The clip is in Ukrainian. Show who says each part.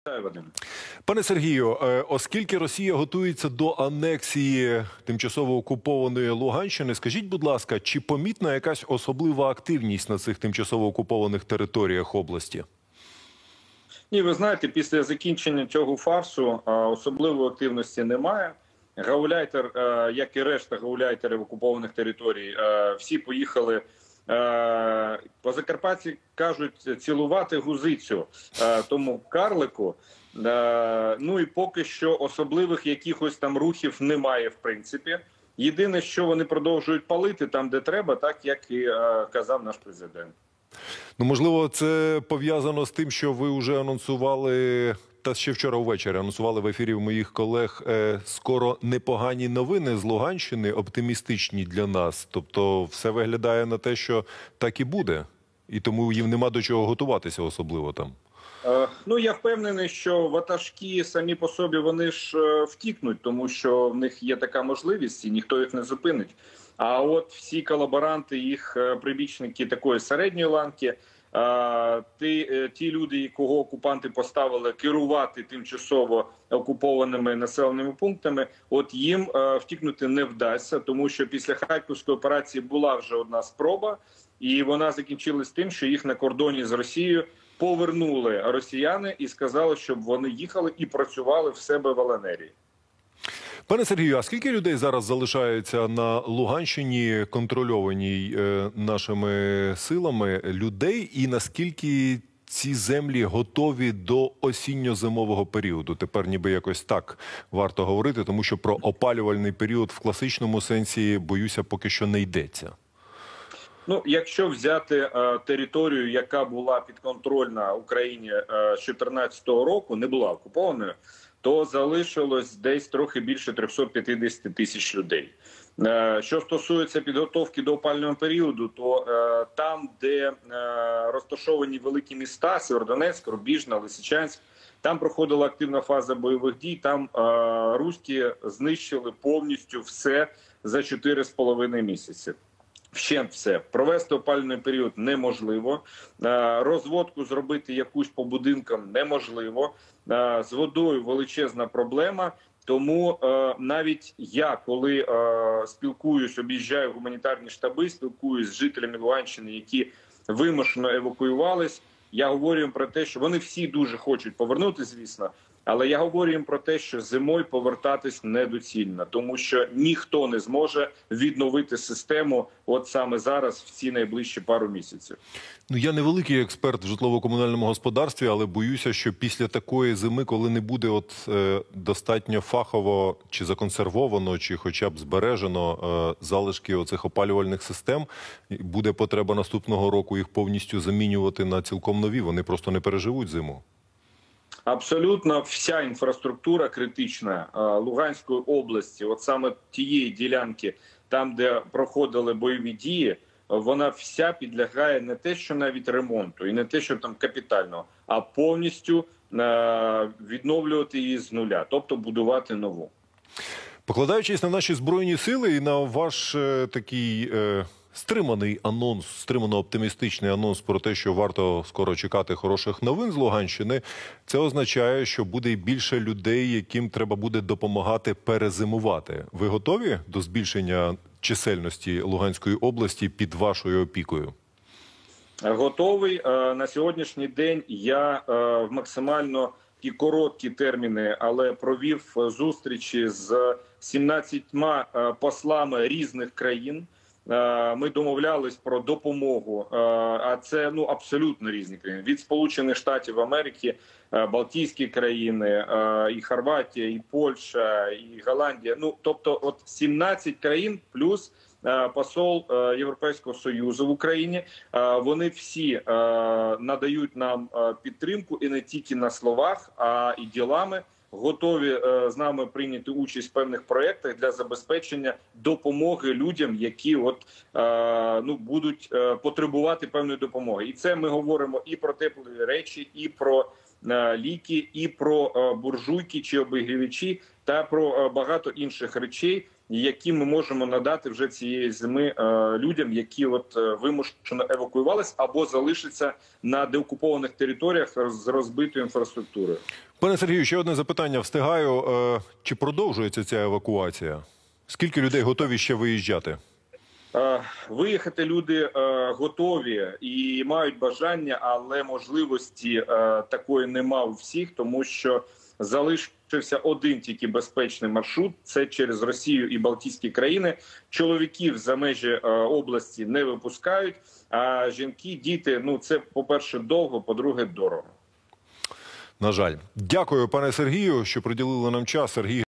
Speaker 1: Вітаю, Вадим.
Speaker 2: Пане Сергію, оскільки Росія готується до анексії тимчасово окупованої Луганщини, скажіть, будь ласка, чи помітна якась особлива активність на цих тимчасово окупованих територіях області?
Speaker 1: Ні, ви знаєте, після закінчення цього фарсу особливої активності немає. Гауляйтер, як і решта гауляйтерів окупованих територій, всі поїхали, по Закарпатті кажуть, цілувати гузицю тому карлику. Ну і поки що особливих якихось там рухів немає, в принципі. Єдине, що вони продовжують палити там, де треба, так як і казав наш президент.
Speaker 2: Ну, можливо, це пов'язано з тим, що ви вже анонсували, та ще вчора увечері анонсували в ефірі моїх колег, скоро непогані новини з Луганщини, оптимістичні для нас. Тобто все виглядає на те, що так і буде. І тому їм нема до чого готуватися особливо там.
Speaker 1: Ну, я впевнений, що ватажки самі по собі вони ж втікнуть, тому що в них є така можливість і ніхто їх не зупинить. А от всі колаборанти, їх прибічники такої середньої ланки, ті люди, кого окупанти поставили керувати тимчасово окупованими населеними пунктами, от їм втікнути не вдасться, тому що після Харківської операції була вже одна спроба, і вона закінчилась тим, що їх на кордоні з Росією повернули росіяни і сказали, щоб вони їхали і працювали в себе в ЛНРі.
Speaker 2: Пане Сергію, а скільки людей зараз залишається на Луганщині, контрольованій нашими силами, людей, і наскільки ці землі готові до осінньо-зимового періоду? Тепер ніби якось так варто говорити, тому що про опалювальний період в класичному сенсі, боюся, поки що не йдеться.
Speaker 1: Ну, якщо взяти територію, яка була підконтрольна Україні з 2014 року, не була окупованою, то залишилось десь трохи більше 350 тисяч людей. Що стосується підготовки до опалювального періоду, то там, де розташовані великі міста, Сєвєродонецьк, Рубіжне, Лисичанськ, там проходила активна фаза бойових дій, там руські знищили повністю все за 4,5 місяці. Вщент все. Провести опалювальний період неможливо, розводку зробити якусь по будинкам неможливо, з водою величезна проблема, тому навіть я, коли спілкуюсь, об'їжджаю гуманітарні штаби, спілкуюсь з жителями Луганщини, які вимушено евакуювались, я говорю їм про те, що вони всі дуже хочуть повернутися, звісно, але я говорю їм про те, що зимою повертатись недоцільно, тому що ніхто не зможе відновити систему от саме зараз, в ці найближчі пару місяців.
Speaker 2: Ну, я не великий експерт в житлово-комунальному господарстві, але боюся, що після такої зими, коли не буде достатньо фахово чи законсервовано, чи хоча б збережено залишки оцих опалювальних систем, буде потреба наступного року їх повністю замінювати на цілком нові. Вони просто не переживуть зиму.
Speaker 1: Абсолютно вся інфраструктура критична Луганської області, от саме тієї ділянки, там, де проходили бойові дії, вона вся підлягає не те, що навіть ремонту, і не те, що там капітального, а повністю відновлювати її з нуля, тобто будувати нову.
Speaker 2: Покладаючись на наші Збройні Сили і на ваш такий стриманий анонс, стримано-оптимістичний анонс про те, що варто скоро чекати хороших новин з Луганщини, це означає, що буде і більше людей, яким треба буде допомагати перезимувати. Ви готові до збільшення чисельності Луганської області під вашою опікою?
Speaker 1: Готовий. На сьогоднішній день я в максимально і короткі терміни, але провів зустрічі з 17 послами різних країн. Ми домовлялись про допомогу, а це абсолютно різні країни. Від Сполучених Штатів Америки, Балтійські країни, і Хорватія, і Польща, і Голландія. Тобто от 17 країн плюс посол Європейського Союзу в Україні. Вони всі надають нам підтримку і не тільки на словах, а і ділами. Готові з нами прийняти участь в певних проєктах для забезпечення допомоги людям, які будуть потребувати певної допомоги. І це ми говоримо і про теплі речі, і про ліки, і про буржуйки чи обігрівачі, та про багато інших речей, які ми можемо надати вже цієї зими людям, які вимушено евакуювалися або залишаться на деокупованих територіях з розбитою інфраструктурою.
Speaker 2: Пане Сергію, ще одне запитання. Встигаю. Чи продовжується ця евакуація? Скільки людей готові ще виїжджати?
Speaker 1: Виїхати люди готові і мають бажання, але можливості такої нема у всіх, тому що залишився один тільки безпечний маршрут – це через Росію і Балтійські країни. Чоловіків за межі області не випускають, а жінки, діти, це, по-перше, довго, по-друге, дорого.
Speaker 2: На жаль. Дякую, пане Сергію, що приділили нам час. Сергій